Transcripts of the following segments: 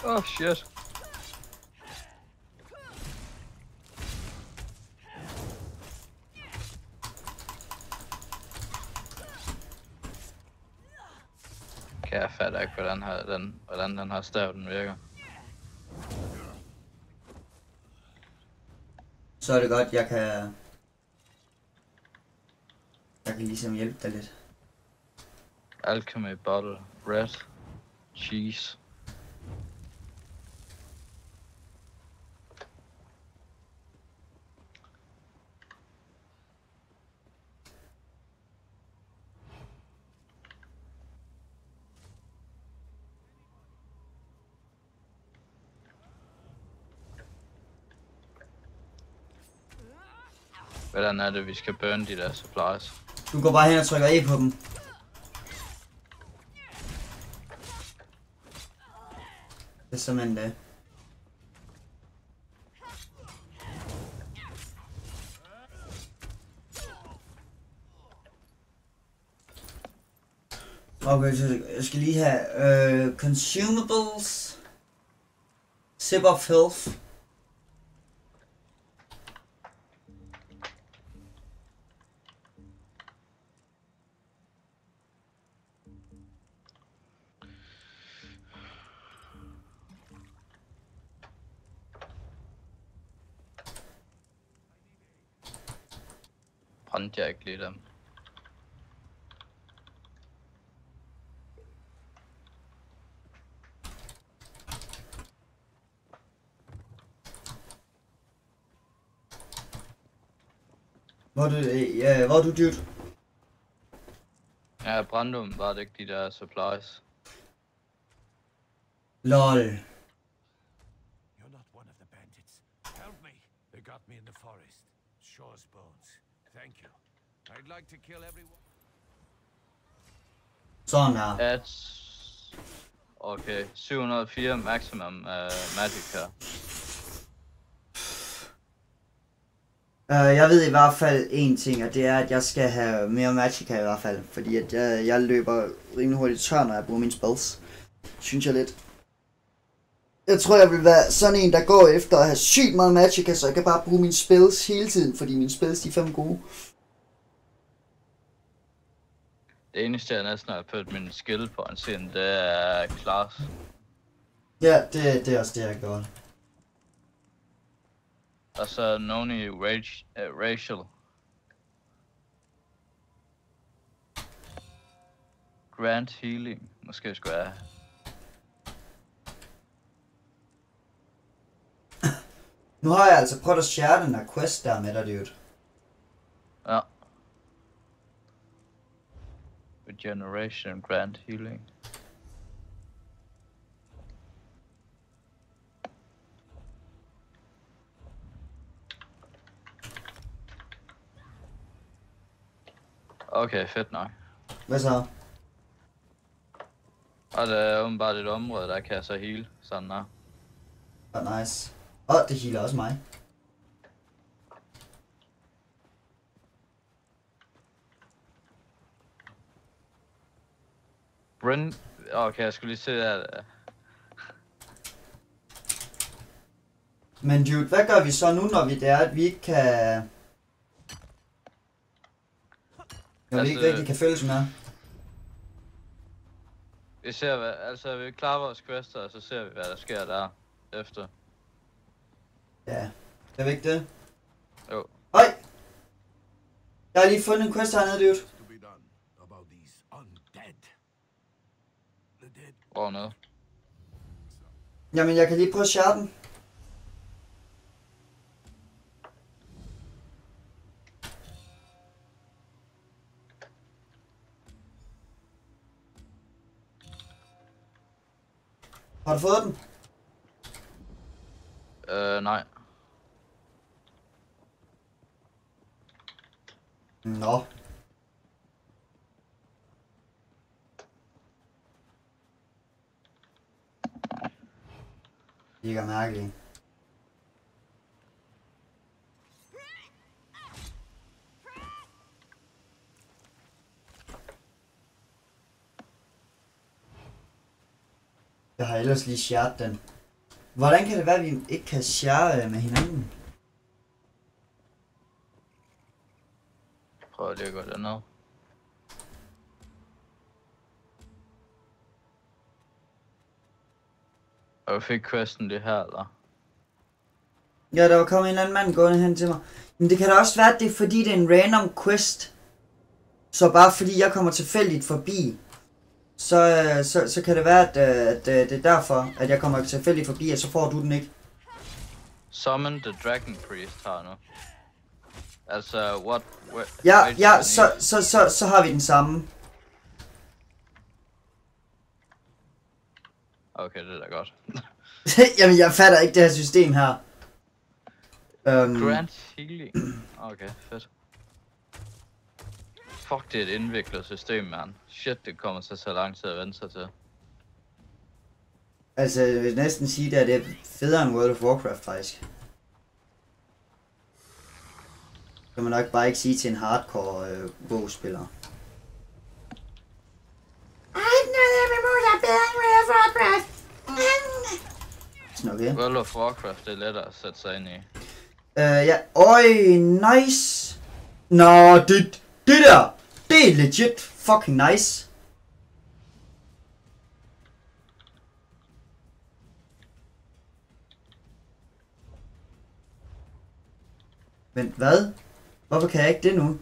Oh shit. Okay, jeg fatter ikke, hvordan den her stav den virker. Så er det godt, jeg kan ligesom hjælpe dig lidt. Alchemy bottle, red, cheese. Hvordan er det, vi skal burn de der supplies? Du går bare hen og trykker E på dem. Det er simpelthen det. Okay, så jeg skal lige have consumables. Sip of health. Brændte jeg ikke lige dem? Hvor er du, dude? Ja, brændte dem, var det ikke de der supplies? LOL. You're not one of the bandits. Help me. They got me in the forest. Shaw's bones. Thank you. I'd like to kill everyone. Sådan her. That's... Okay, 704 maximum magic her. Jeg ved i hvert fald en ting, og det er, at jeg skal have mere magicka i hvert fald. Fordi at jeg løber rimelig hurtigt tør, når jeg bruger mine spells. Synes jeg lidt. Jeg tror, jeg vil være sådan en, der går efter at have sygt meget magicka, så jeg kan bare bruge mine spells hele tiden, fordi mine spells de er fandme gode. Det eneste jeg næsten har puttet min skill på en scene, det er class. Ja, det er også det, jeg gør. Og så Noni racial. Grand healing, måske skulle jeg. Nu har jeg altså prøvet at share den her quest der med dig, dude. Ja. Regeneration, grand healing. Okay, fedt nok. Hvad så? Og det er åbenbart et område, der kan jeg så heal, sådan der. Nice. Det healer også mig. Okay, jeg skulle lige se der. Men dude, hvad gør vi så nu, når det er, at vi ikke kan... Når vi ikke rigtig kan følges med? Vi ser, vi klarer vores quester, og så ser vi, hvad der sker der efter. Ja, det er ikke det? Jo. Øj! Jeg har lige fundet en quest hernede, dude. Hvor nede? Jamen, jeg kan lige prøve at share den. Har du fået den? Nej. Nå. Det er mærkeligt. Jeg har ellers lige shared den. Hvordan kan det være, at vi ikke kan share med hinanden? Prøv lige at gå derned. Og du fik questen det her, eller? Ja, der var kommet en eller anden mand gående hen til mig. Men det kan da også være, at det er fordi, det er en random quest. Så bare fordi jeg kommer tilfældigt forbi, så kan det være, at det er derfor, at jeg kommer tilfældigt forbi, og så får du den ikke. Summon the Dragon Priest her nu. Altså, what? Ja, så har vi den samme. Okay, det er da godt. Jamen, jeg fatter ikke det her system her. Grant healing. Okay, fedt. Fuck, det er et indviklet system, man. Shit, det kommer til så lang tid at vente sig til. Altså, jeg vil næsten sige, at det er federe end World of Warcraft, faktisk. Kan man nok bare ikke sige til en hardcore WoW-spiller. Sådan okay. World of Warcraft, det er lettere at sætte sig ind i. Ja, øj, nice. Nå, det der, det er legit fucking nice. Men hvad? Hvorfor kan jeg ikke det nu?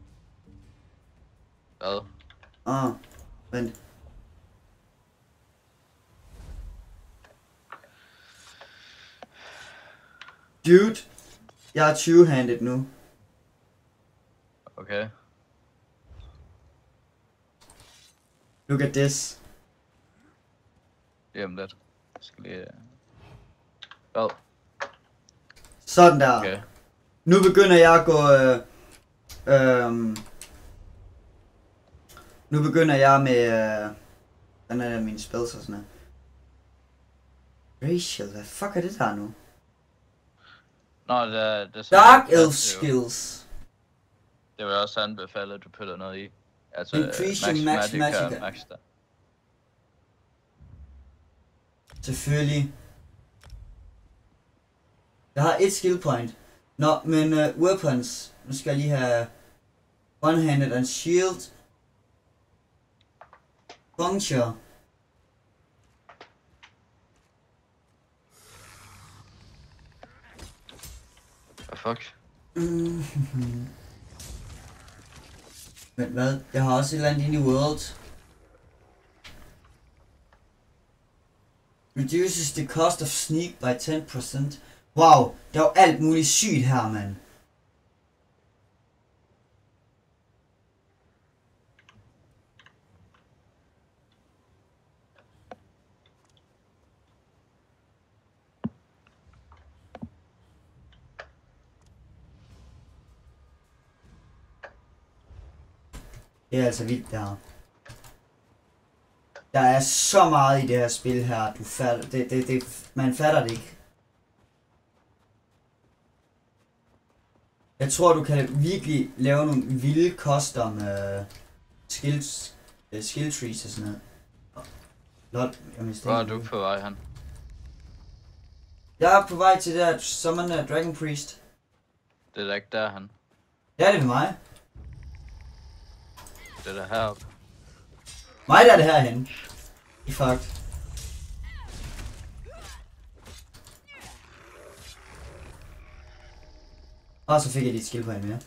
Hvad? Vent. Dude, jeg er 20-handed nu. Okay. Look at this. Lige om lidt. Jeg skal lige... Hvad? Sådan der. Okay. Nu begynder jeg at gå... Nu begynder jeg med... Hvordan er det mine spells og sådan noget? Racial, hvad fuck er det der nu? Nå, det er Dark Elf skills. Det vil jeg også anbefale, at du piller noget i. Altså, Increasing max magic. Max der. Selvfølgelig. Jeg har et skill point. Nå, men weapons. Nu skal jeg lige have one-handed and shield. Puncture. Hvad fuck? Men hvad? Jeg har også et eller andet inde i world. Reduces the cost of sneak by 10%. Wow, der er jo alt muligt sygt her, mand. Det er altså vildt det her. Der er så meget i det her spil her, du fatter, man fatter det ikke. Jeg tror, du kan virkelig lave nogle vilde custom skill trees og sådan noget. Lol, jeg mistede. Hvor er du på vej hen? Jeg er på vej til det der Summon Dragon Priest. Det er da ikke derhen. Ja, det er med mig. Det er der heroppe. Mig der er det herhen. I fuck. Og så fik jeg lige et skill på en mere.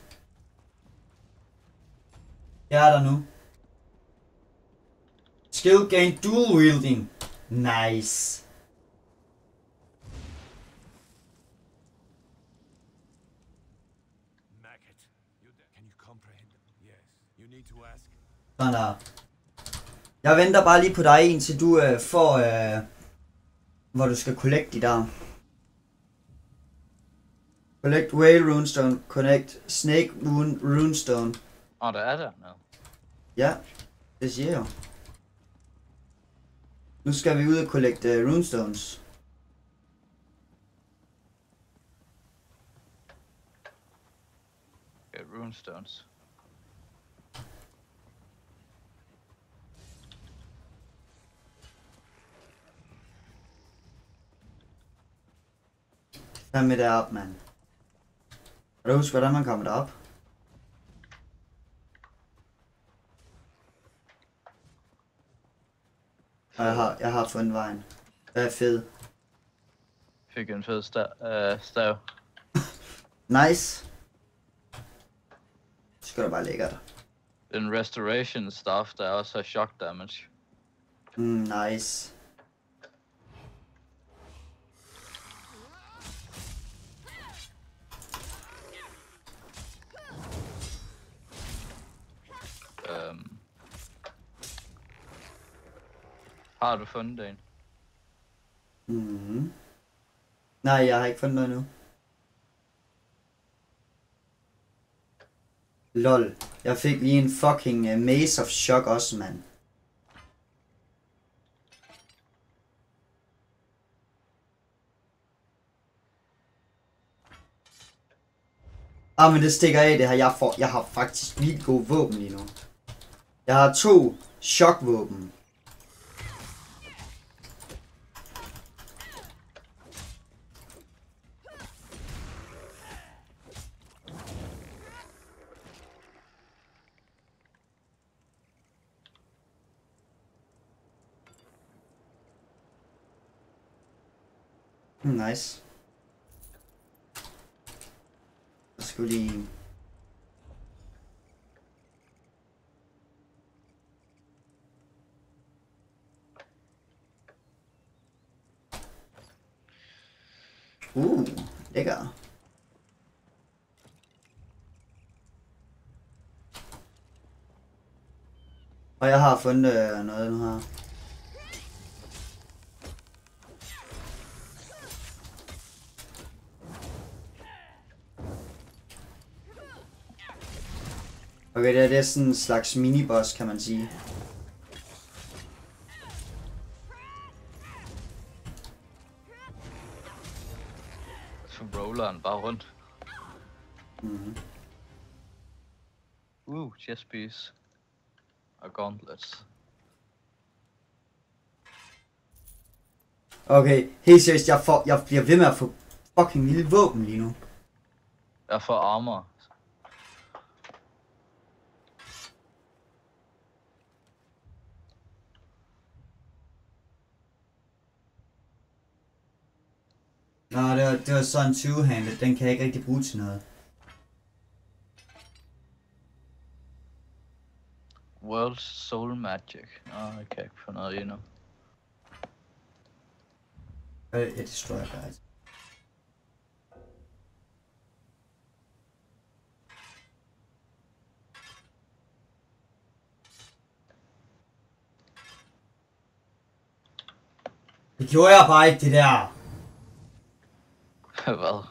Jeg er der nu. Skill gain dual wielding. Nice. Maggot, can you comprehend? Yes. You need to ask. Sådan der. Jeg venter bare lige på dig indtil du får, hvor du skal collect de der. Collect Whale Runestone, connect Snake Moon Runestone. Der er der noget. Ja, det siger jeg. Nu skal vi ud og collect Runestones. Okay, Runestones. Tag med derop, mand. Kan du huske, hvordan man kommer derop? Og jeg har fundet vejen. Det er fed. Fik en fed stav. Nice. Så skal du bare lægge dig. Den restoration staff, der også har shock damage. Nice. Har du fundet en? Nej, jeg har ikke fundet noget nu. Lol. Jeg fik lige en fucking Maze of Shock også, mand. Men det stikker af det her. Jeg har faktisk vildt gode våben lige nu. Jeg har 2 chokvåben. Nice. Jeg skulle lige... lækker. Og jeg har fundet noget nu her. Okay, det er sådan en slags miniboss, kan man sige. Så roller han bare rundt. Chest piece. Og gauntlets. Okay, helt seriøst, jeg bliver ved med at få fucking lille våben lige nu. Jeg får armor. Nå, det var sådan en 20-handed, den kan jeg ikke rigtig bruge til noget. World Soul Magic. Jeg kan ikke få noget endnu. Jeg destroyer guys. Det gjorde jeg bare ikke, det der. Hvad?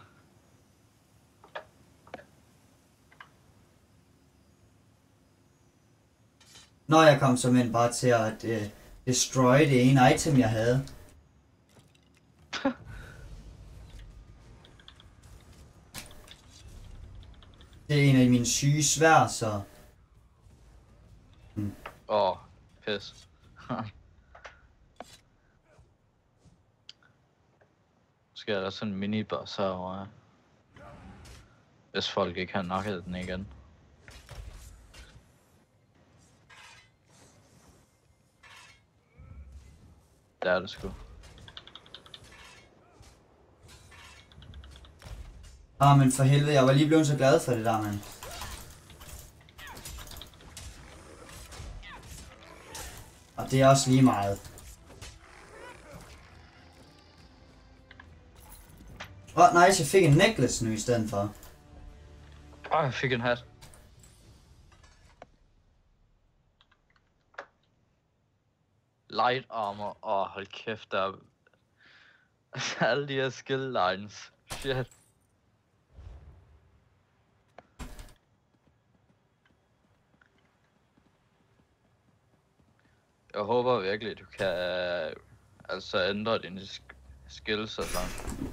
Når jeg kom simpelthen bare til at destroy det ene item, jeg havde. Det er en af mine syge svær, så... Pis. Måske er der sådan en miniboss herovre. Hvis folk ikke har nakket den igen. Der er det sgu. Men for helvede, jeg var lige blevet så glad for det der, mand. Og det er også lige meget. Nice, jeg fik en necklace nu i stedet for. Jeg fik en hat. Light armor. Hold kæft, der er... alle de her skill lines. Shit. Jeg håber virkelig, du kan altså ændre dine skills og sådan.